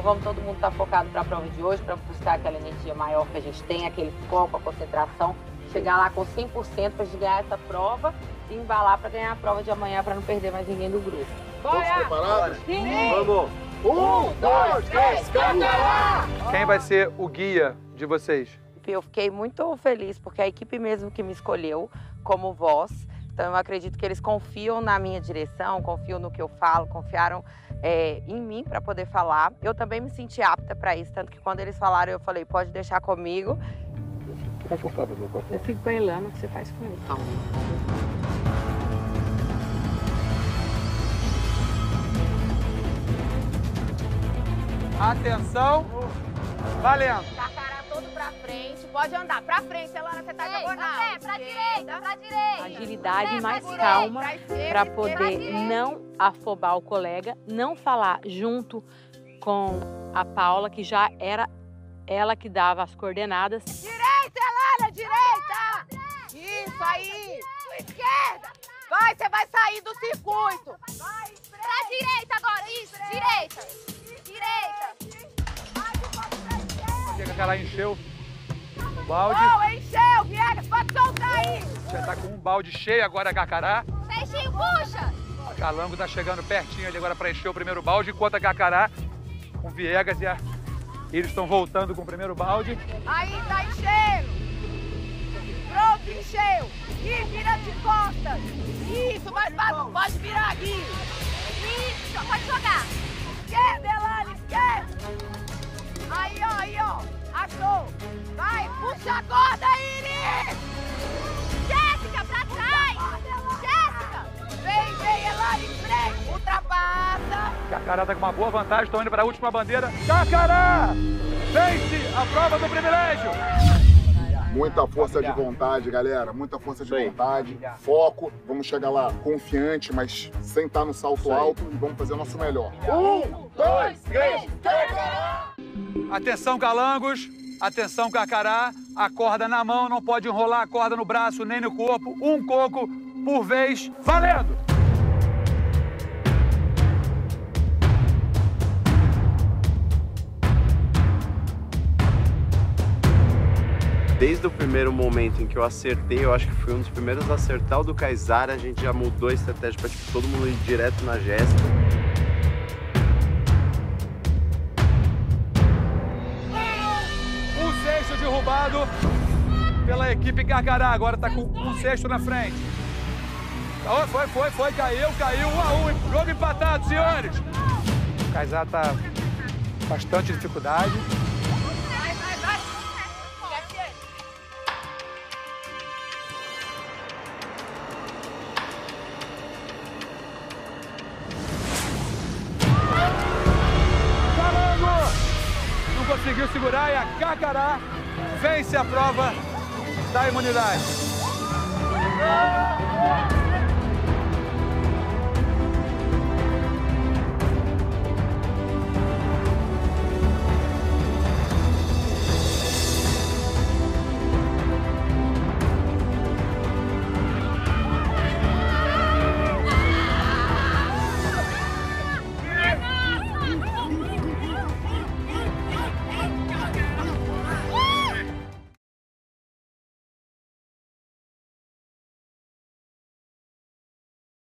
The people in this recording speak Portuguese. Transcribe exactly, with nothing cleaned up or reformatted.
vamos todo mundo estar focado para a prova de hoje, para buscar aquela energia maior que a gente tem, aquele foco, a concentração, chegar lá com cem por cento para a gente ganhar essa prova e embalar para ganhar a prova de amanhã, para não perder mais ninguém do grupo. Todos preparados? Sim! Vamos! Um, dois, três, Cacará! Quem vai ser o guia de vocês? Eu fiquei muito feliz, porque a equipe mesmo que me escolheu como voz. Então, eu acredito que eles confiam na minha direção, confiam no que eu falo, confiaram é, em mim para poder falar. Eu também me senti apta para isso, tanto que quando eles falaram, eu falei, pode deixar comigo. Confortável, meu corpo. Eu fico bailando o que você faz com ele. Calma. Atenção, valendo. Cacará todo pra frente, pode andar pra frente, Elana, você tá diagonal. É, pra direita, pra direita. Agilidade, É, mais pra calma, direita, para pra poder direita. não afobar o colega, não falar junto com a Paula, que já era ela que dava as coordenadas. Direita, Elana, direita! Isso aí! Sua esquerda! Vai, você vai sair do circuito! Vai, Pra direita agora, isso, direita. Direita. Chega que ela encheu o balde. Boa, encheu, Viegas, pode soltar aí! Já tá com um balde cheio agora a Cacará. Peixinho, puxa. A Calango tá chegando pertinho ali agora para encher o primeiro balde, enquanto a Cacará, com Viegas e a... eles estão voltando com o primeiro balde. Aí, tá enchendo! Pronto, encheu! E vira de costas! Isso, mais fácil, pode virar aqui! Isso, pode jogar. Esquerda, Elane, esquerda! Aí, ó, aí, ó! Achou! Vai, puxa a corda, Iris! Jéssica, pra trás. Jéssica. Vem, vem, Elane, em frente! Ultrapassa! Cacará tá com uma boa vantagem, estão indo para a última bandeira. Cacará vence a prova do privilégio. Muita força de vontade, galera. Muita força de vontade. Foco. Vamos chegar lá confiante, mas sem estar no salto alto. E vamos fazer o nosso melhor. Um, dois, três, Cacará! Atenção, Calangos. Atenção, Cacará. A corda na mão, não pode enrolar a corda no braço nem no corpo. Um coco por vez. Valendo! Desde o primeiro momento em que eu acertei, eu acho que fui um dos primeiros a acertar o do Kaysara, a gente já mudou a estratégia para tipo, todo mundo ir direto na Jéssica. Um sexto derrubado pela equipe Cacará. Agora tá com um sexto na frente. Oh, foi, foi, foi, caiu, caiu. Um a um. Jogo empatado, senhores. O Kaysara tá com bastante dificuldade. Conseguiu segurar e a Cacará vence a prova da imunidade.